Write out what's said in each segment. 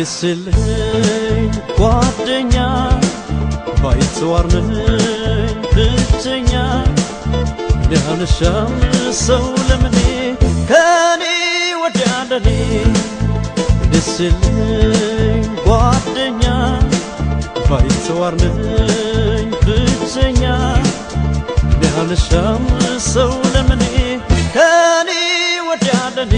ደስልኝ ጓደኛ ባይተዋርነኝ ብቸኛ ያልሻም ሰው ለምኔ ከኔ ወዲያ ለኔ ደስልኝ ጓደኛ ባይተዋርነኝ ብቸኛ ያልሻም ሰው ለምኔ ከኔ ወዲያ ለኔ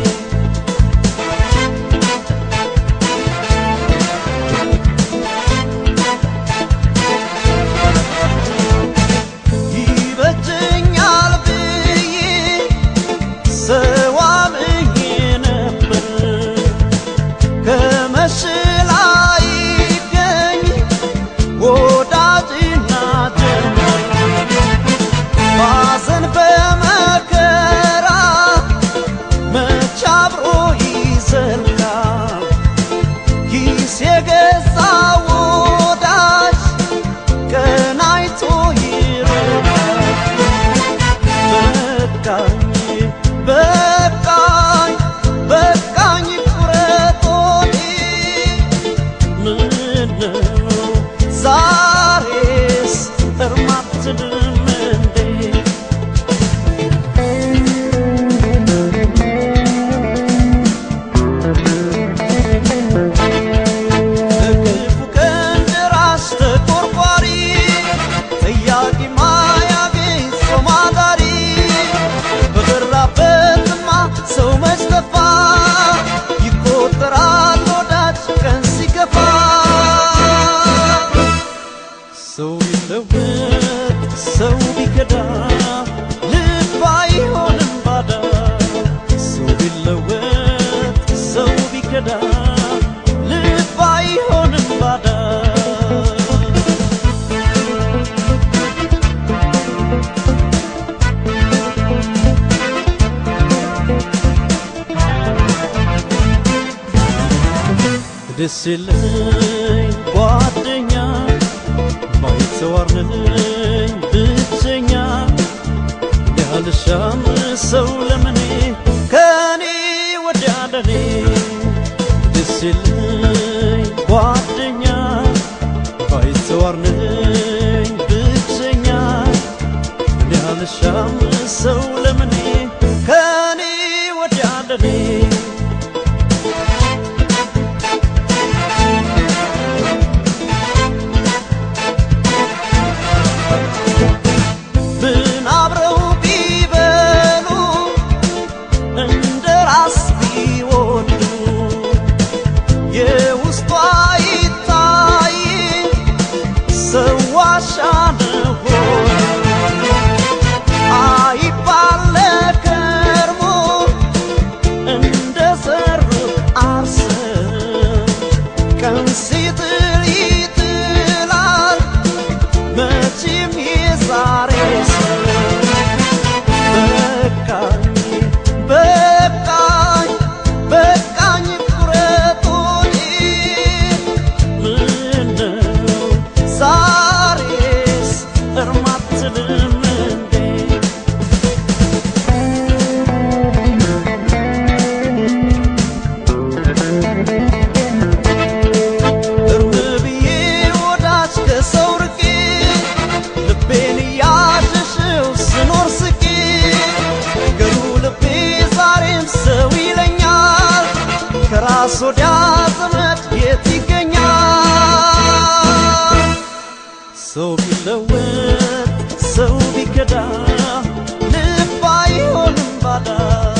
ሰው ቢከዳ ልብ አይሆንም ባዳ ሰው ቢለወጥ ሰው ቢከዳ ልብ አይሆንም ባዳ ደስልኝ ጓደኛ ባይተዋርነኝ ብቸኛ ያልሻም ሰው ለምኔ ከኔ ወዲያ ለኔ ደስልኝ ጓደኛ ባይተዋርነኝ ብቸኛ ያልሻም ሰው ለምኔ ከኔ ወዲያ ለኔ ሶዲያ ዘመድ የት ይገኛል ሰው ቢለወጥ ሰው ቢከዳ ልብ አይሆንም ባዳ